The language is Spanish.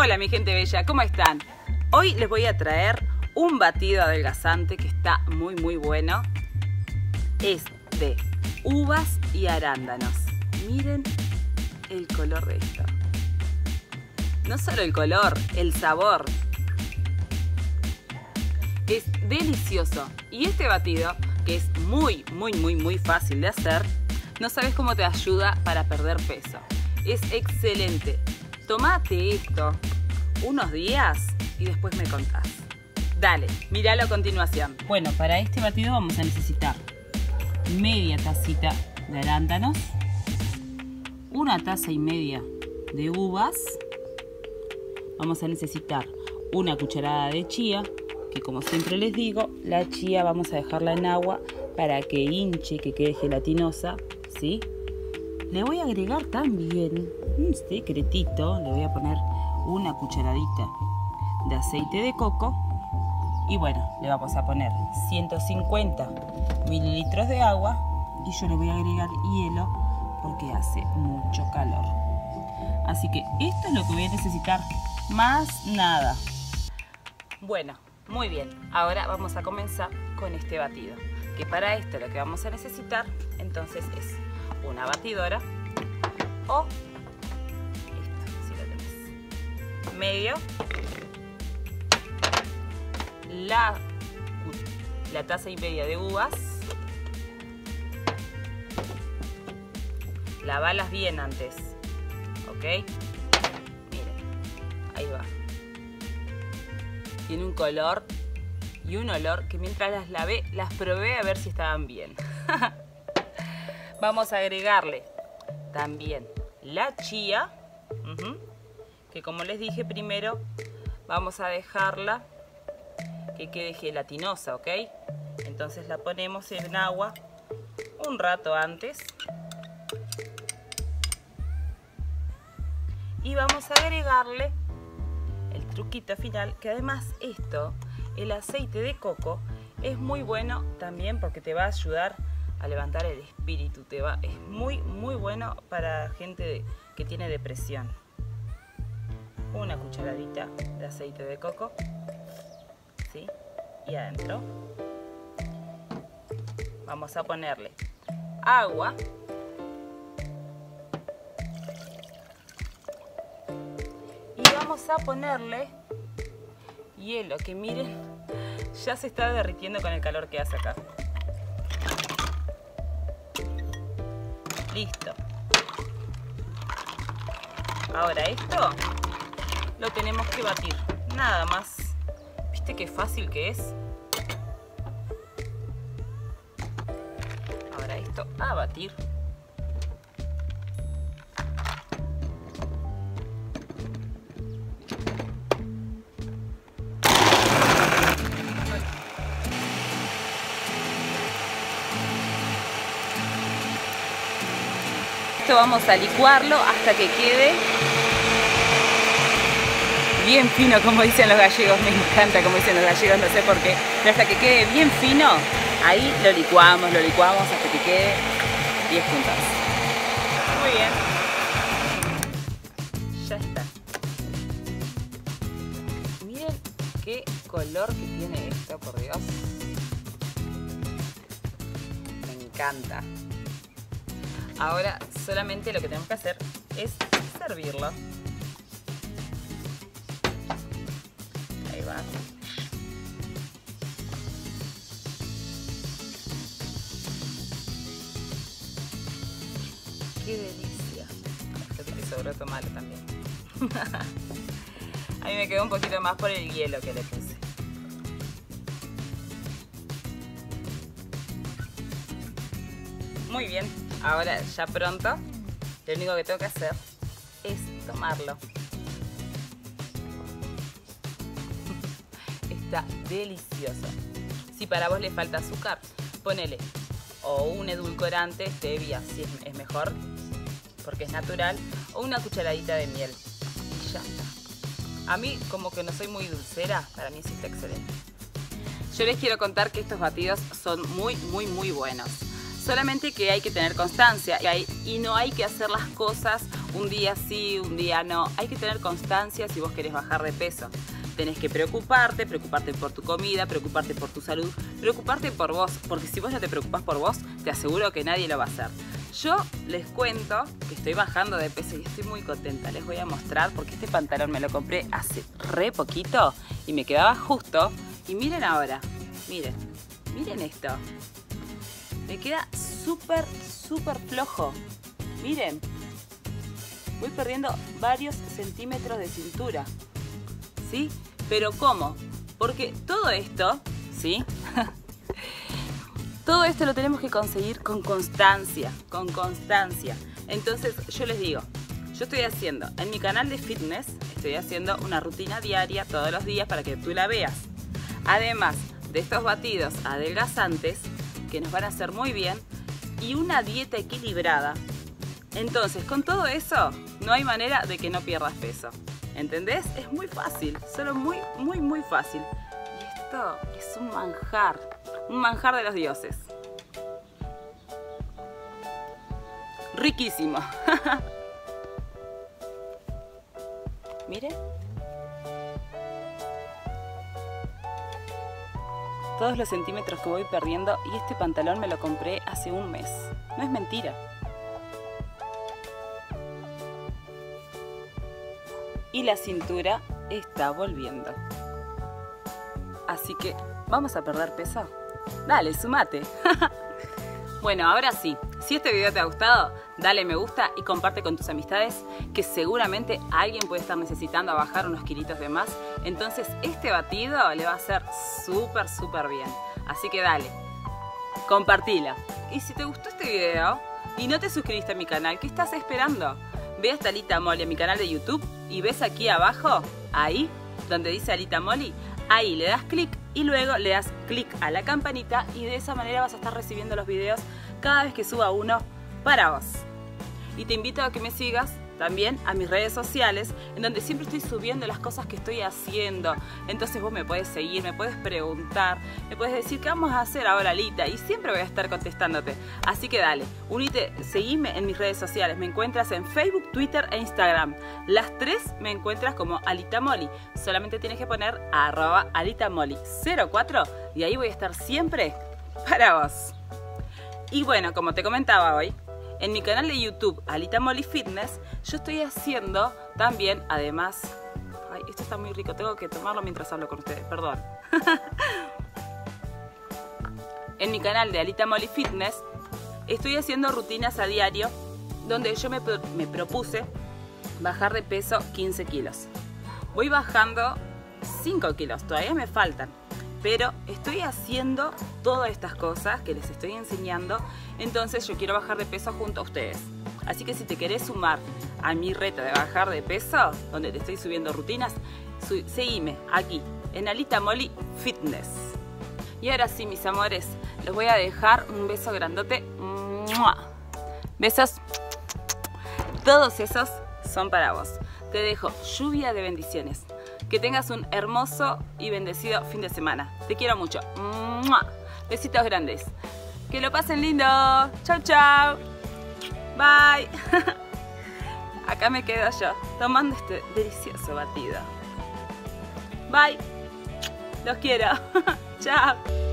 Hola mi gente bella, ¿cómo están? Hoy les voy a traer un batido adelgazante que está muy bueno. Es de uvas y arándanos. Miren el color de esto. No solo el color, el sabor. Es delicioso. Y este batido, que es muy fácil de hacer, no sabes cómo te ayuda para perder peso. Es excelente. Tomate esto unos días y después me contás. Dale, míralo a continuación. Bueno, para este batido vamos a necesitar media tacita de arándanos, una taza y media de uvas, vamos a necesitar una cucharada de chía, que como siempre les digo, la chía vamos a dejarla en agua para que hinche, que quede gelatinosa, ¿sí? Le voy a agregar también un secretito, le voy a poner una cucharadita de aceite de coco y bueno, le vamos a poner 150 mililitros de agua y yo le voy a agregar hielo porque hace mucho calor. Así que esto es lo que voy a necesitar, más nada. Bueno, muy bien, ahora vamos a comenzar con este batido, que para esto lo que vamos a necesitar entonces es una batidora o esto, si lo tenés, medio, la taza y media de uvas, lavalas bien antes, ¿ok? Miren, ahí va. Tiene un color y un olor que mientras las lavé, las probé a ver si estaban bien. Vamos a agregarle también la chía, que como les dije primero, vamos a dejarla que quede gelatinosa, ¿ok? Entonces la ponemos en agua un rato antes. Y vamos a agregarle el truquito final, que además esto, el aceite de coco, es muy bueno también porque te va a ayudar a levantar el espíritu. Es muy bueno para gente que tiene depresión. Una cucharadita de aceite de coco, ¿sí? Y adentro vamos a ponerle agua y vamos a ponerle hielo, que miren, ya se está derritiendo con el calor que hace acá. Listo. Ahora esto lo tenemos que batir, nada más. ¿Viste qué fácil que es? Ahora esto a batir. Esto vamos a licuarlo hasta que quede bien fino, como dicen los gallegos. Me encanta como dicen los gallegos, no sé por qué, pero hasta que quede bien fino, ahí lo licuamos hasta que quede 10 puntas. Muy bien, ya está. Miren qué color que tiene esto, por Dios, me encanta. Ahora solamente lo que tenemos que hacer es servirlo. Ahí va. ¡Qué delicia! Creo que le sobró tomarlo también. A mí me quedó un poquito más por el hielo que le puse. Muy bien. Ahora ya pronto, lo único que tengo que hacer es tomarlo. Está delicioso. Si para vos le falta azúcar, ponele o un edulcorante, stevia, si es mejor, porque es natural, o una cucharadita de miel. Y ya está. A mí, como que no soy muy dulcera, para mí sí está excelente. Yo les quiero contar que estos batidos son muy buenos. Solamente que hay que tener constancia y no hay que hacer las cosas un día sí, un día no. Hay que tener constancia si vos querés bajar de peso. Tenés que preocuparte por tu comida, preocuparte por tu salud, preocuparte por vos, porque si vos no te preocupás por vos, te aseguro que nadie lo va a hacer. Yo les cuento que estoy bajando de peso y estoy muy contenta. Les voy a mostrar porque este pantalón me lo compré hace re poquito y me quedaba justo. Y miren ahora, miren esto. Me queda súper flojo. Miren, voy perdiendo varios centímetros de cintura. ¿Sí? Pero ¿cómo? Porque todo esto, ¿sí? Todo esto lo tenemos que conseguir con constancia, Entonces yo les digo, yo estoy haciendo en mi canal de fitness, estoy haciendo una rutina diaria todos los días para que tú la veas. Además de estos batidos adelgazantes que nos van a hacer muy bien y una dieta equilibrada. Entonces con todo eso no hay manera de que no pierdas peso. ¿Entendés? Es muy fácil, solo muy fácil. Y esto es un manjar de los dioses. Riquísimo. Mire. Todos los centímetros que voy perdiendo y este pantalón me lo compré hace un mes. No es mentira. Y la cintura está volviendo. Así que, ¿vamos a perder peso? Dale, sumate. Bueno, ahora sí. Si este video te ha gustado, dale me gusta y comparte con tus amistades que seguramente alguien puede estar necesitando bajar unos kilitos de más. Entonces este batido le va a hacer súper bien. Así que dale, compartilo. Y si te gustó este video y no te suscribiste a mi canal, ¿qué estás esperando? Ve hasta Alita Molly a mi canal de YouTube y ves aquí abajo, ahí, donde dice Alita Molly, ahí le das clic y luego le das clic a la campanita y de esa manera vas a estar recibiendo los videos cada vez que suba uno para vos. Y te invito a que me sigas también a mis redes sociales, en donde siempre estoy subiendo las cosas que estoy haciendo. Entonces vos me puedes seguir, me puedes preguntar, me puedes decir qué vamos a hacer ahora, Alita, y siempre voy a estar contestándote. Así que dale, unite, seguime en mis redes sociales. Me encuentras en Facebook, Twitter e Instagram. Las tres me encuentras como Alita Molly. Solamente tienes que poner @alitamolly04 y ahí voy a estar siempre para vos. Y bueno, como te comentaba hoy, en mi canal de YouTube, Alita Molly Fitness, yo estoy haciendo también, además... Ay, esto está muy rico, tengo que tomarlo mientras hablo con ustedes, perdón. En mi canal de Alita Molly Fitness, estoy haciendo rutinas a diario, donde yo me propuse bajar de peso 15 kilos. Voy bajando 5 kilos, todavía me faltan. Pero estoy haciendo todas estas cosas que les estoy enseñando, entonces yo quiero bajar de peso junto a ustedes. Así que si te querés sumar a mi reto de bajar de peso, donde te estoy subiendo rutinas, seguime aquí, en Alita Molly Fitness. Y ahora sí, mis amores, les voy a dejar un beso grandote. ¡Mua! Besos. Todos esos son para vos. Te dejo lluvia de bendiciones. Que tengas un hermoso y bendecido fin de semana. Te quiero mucho. ¡Mua! Besitos grandes. Que lo pasen lindo. Chau, chau. Bye. Acá me quedo yo, tomando este delicioso batido. Bye. Los quiero. Chao.